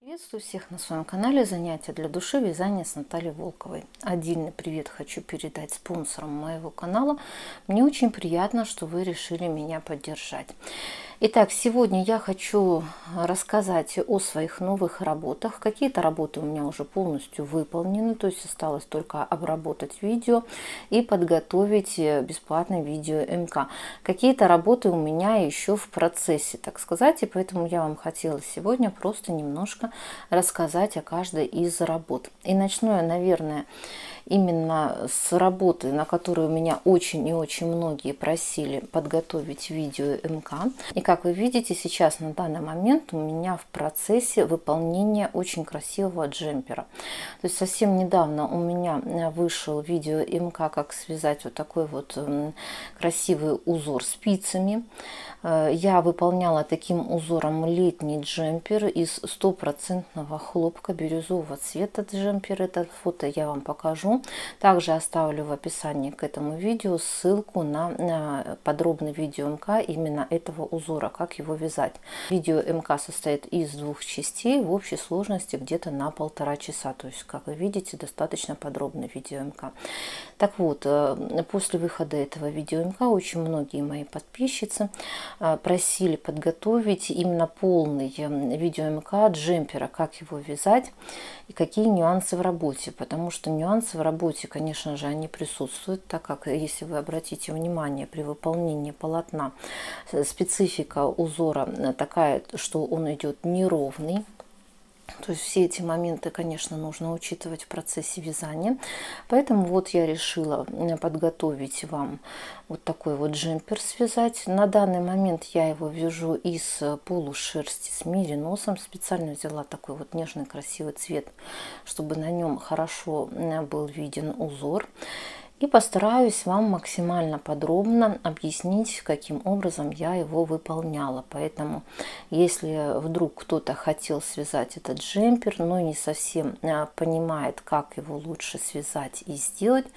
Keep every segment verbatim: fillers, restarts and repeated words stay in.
Приветствую всех на своем канале «Занятия для души. Вязание с Натальей Волковой». Отдельный привет хочу передать спонсорам моего канала. Мне очень приятно, что вы решили меня поддержать. Итак, сегодня я хочу рассказать о своих новых работах. Какие-то работы у меня уже полностью выполнены, то есть осталось только обработать видео и подготовить бесплатное видео эм ка. Какие-то работы у меня еще в процессе, так сказать, и поэтому я вам хотела сегодня просто немножко рассказать о каждой из работ. И начну я, наверное, именно с работы, на которую меня очень и очень многие просили подготовить видео эм ка. И как вы видите, сейчас на данный момент у меня в процессе выполнения очень красивого джемпера. То есть совсем недавно у меня вышел видео эм ка, как связать вот такой вот красивый узор спицами. Я выполняла таким узором летний джемпер из стопроцентного хлопка бирюзового цвета. Джемпер, это фото я вам покажу. Также оставлю в описании к этому видео ссылку на подробный видео эм ка именно этого узора, как его вязать. Видео эм ка состоит из двух частей, в общей сложности где-то на полтора часа. То есть, как вы видите, достаточно подробное видео эм ка. Так вот, после выхода этого видео эм ка очень многие мои подписчицы просили подготовить именно полный видео эм ка джемпера, как его вязать и какие нюансы в работе. Потому что нюансы в работе, конечно же, они присутствуют, так как, если вы обратите внимание, при выполнении полотна специфика узора такая, что он идет неровный. То есть все эти моменты, конечно, нужно учитывать в процессе вязания. Поэтому вот я решила подготовить вам вот такой вот джемпер связать. На данный момент я его вяжу из полушерсти с мериносом. Специально взяла такой вот нежный красивый цвет, чтобы на нем хорошо был виден узор. И постараюсь вам максимально подробно объяснить, каким образом я его выполняла. Поэтому, если вдруг кто-то хотел связать этот джемпер, но не совсем понимает, как его лучше связать и сделать,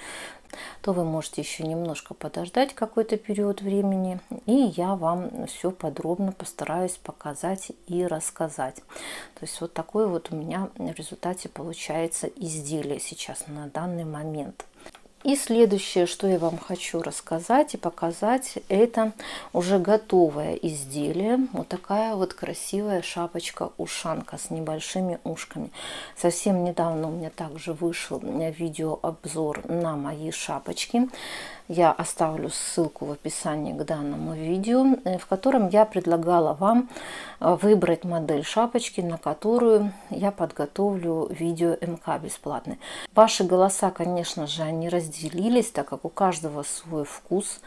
то вы можете еще немножко подождать какой-то период времени, и я вам все подробно постараюсь показать и рассказать. То есть вот такое вот у меня в результате получается изделие сейчас на данный момент. И следующее, что я вам хочу рассказать и показать, это уже готовое изделие. Вот такая вот красивая шапочка-ушанка с небольшими ушками. Совсем недавно у меня также вышел видеообзор на мои шапочки. Я оставлю ссылку в описании к данному видео, в котором я предлагала вам выбрать модель шапочки, на которую я подготовлю видео эм ка бесплатное. Ваши голоса, конечно же, они разделились, так как у каждого свой вкус.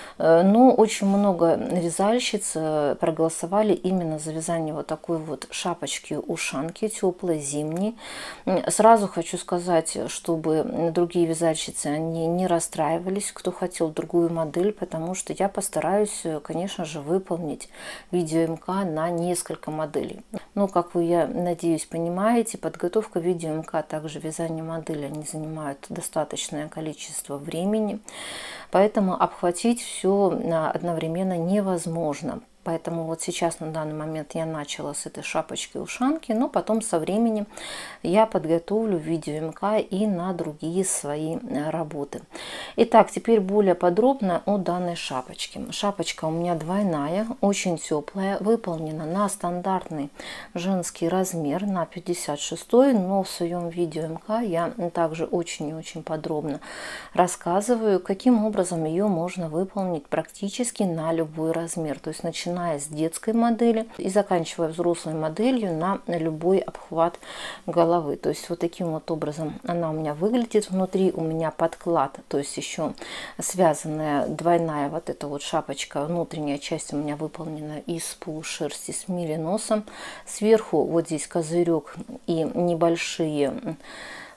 Но очень много вязальщиц проголосовали именно за вязание вот такой вот шапочки-ушанки, теплой, зимней. Сразу хочу сказать, чтобы другие вязальщицы, они не расстраивались, кто хотел другую модель, потому что я постараюсь, конечно же, выполнить видео эм ка на несколько моделей. Но, как вы, я надеюсь, понимаете, подготовка видео эм ка, также вязание модели, они занимают достаточное количество времени, поэтому обхватить все одновременно невозможно. Поэтому вот сейчас на данный момент я начала с этой шапочки-ушанки, но потом со временем я подготовлю видео эм ка и на другие свои работы. Итак, теперь более подробно о данной шапочке. Шапочка у меня двойная, очень теплая, выполнена на стандартный женский размер, на пятьдесят шесть, но в своем видео эм ка я также очень и очень подробно рассказываю, каким образом ее можно выполнить практически на любой размер. То есть начиная с детской модели и заканчивая взрослой моделью на любой обхват головы. То есть вот таким вот образом она у меня выглядит. Внутри у меня подклад, то есть еще связанная двойная вот эта вот шапочка. Внутренняя часть у меня выполнена из полушерсти с мериносом. Сверху вот здесь козырек и небольшие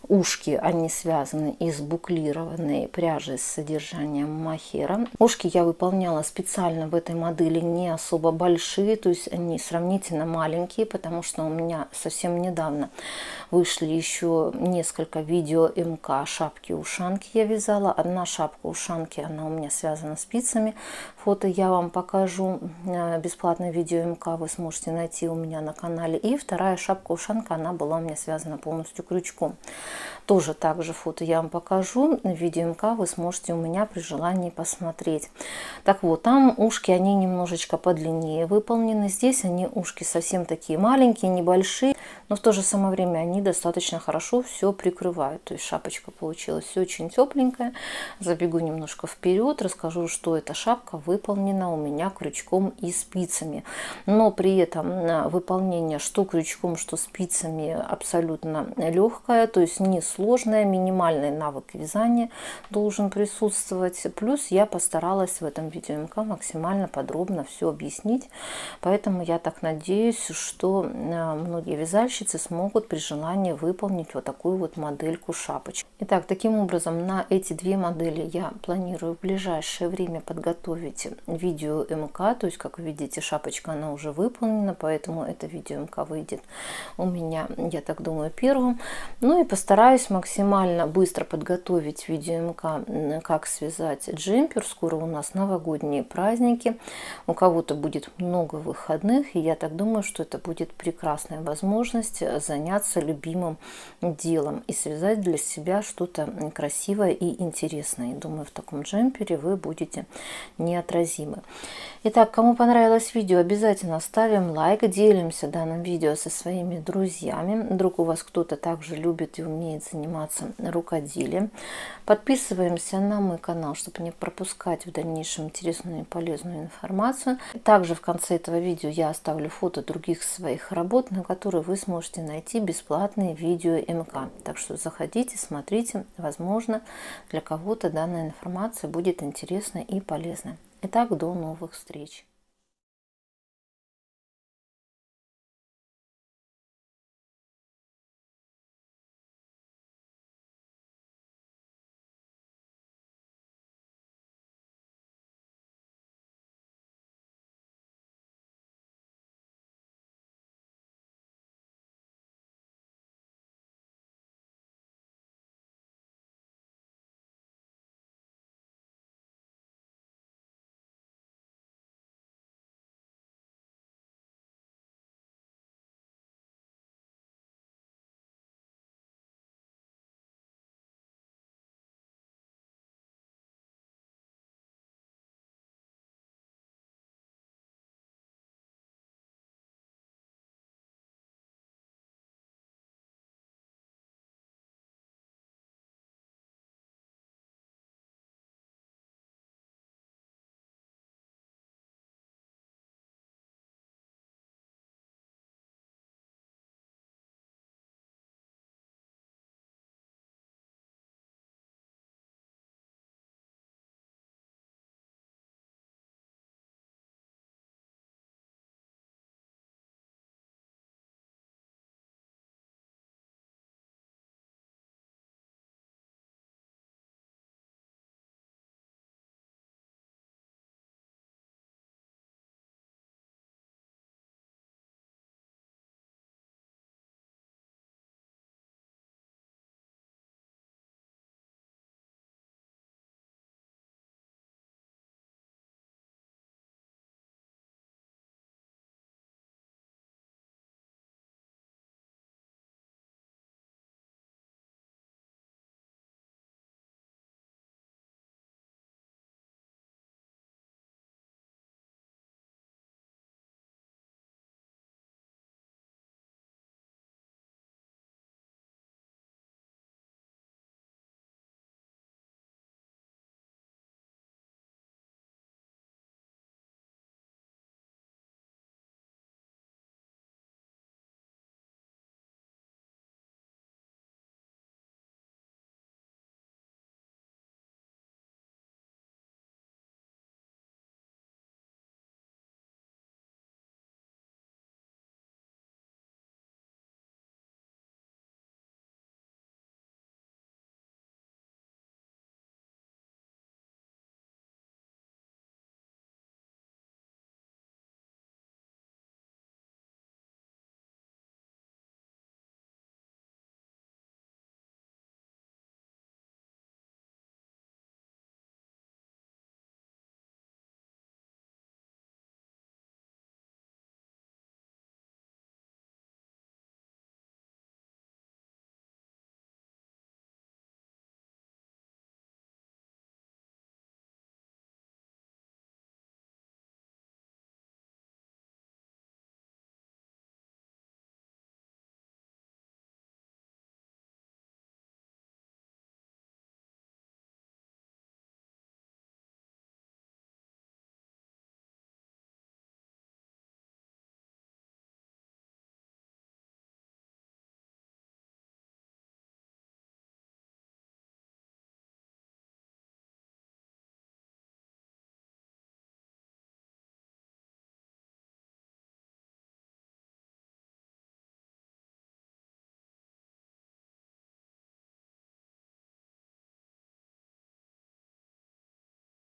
Ушки, они связаны из буклированной пряжи с содержанием мохера. Ушки я выполняла специально в этой модели не особо большие, то есть они сравнительно маленькие, потому что у меня совсем недавно вышли еще несколько видео МК шапки-ушанки я вязала. Одна шапка-ушанки, она у меня связана спицами. Фото я вам покажу. Бесплатное видео МК вы сможете найти у меня на канале. И вторая шапка-ушанка, она была у меня связана полностью крючком. Тоже также фото я вам покажу. Видео МК вы сможете у меня при желании посмотреть. Так вот, там ушки, они немножечко подлиннее выполнены. Здесь они ушки совсем такие маленькие, небольшие, но в то же самое время они достаточно хорошо все прикрывают. То есть шапочка получилась очень тепленькая. Забегу немножко вперед, расскажу, что эта шапка выполнена у меня крючком и спицами. Но при этом выполнение что крючком, что спицами абсолютно легкое, то есть не сложное, минимальный навык вязания должен присутствовать. Плюс я постаралась в этом видео МК максимально подробно все объяснить, поэтому я так надеюсь, что многие вязальщицы смогут при желании выполнить вот такую вот модельку шапочки. Итак, таким образом на эти две модели я планирую в ближайшее время подготовить видео МК, то есть как вы видите, шапочка она уже выполнена, поэтому это видео МК выйдет у меня, я так думаю, первым. Ну и постараюсь максимально быстро подготовить видео МК, как связать джемпер. Скоро у нас новогодние праздники, у кого-то будет много выходных, и я так думаю, что это будет прекрасная возможность заняться любимым делом и связать для себя что-то красивое и интересное. И думаю, в таком джемпере вы будете неотразимы. Итак, кому понравилось видео, обязательно ставим лайк, делимся данным видео со своими друзьями. Вдруг у вас кто-то также любит и умеет заниматься рукоделием. Подписываемся на мой канал, чтобы не пропускать в дальнейшем интересную и полезную информацию. Также в конце этого видео я оставлю фото других своих работ, на которые вы сможете найти бесплатные видео МК. Так что заходите, смотрите, возможно, для кого-то данная информация будет интересна и полезна. Итак, до новых встреч!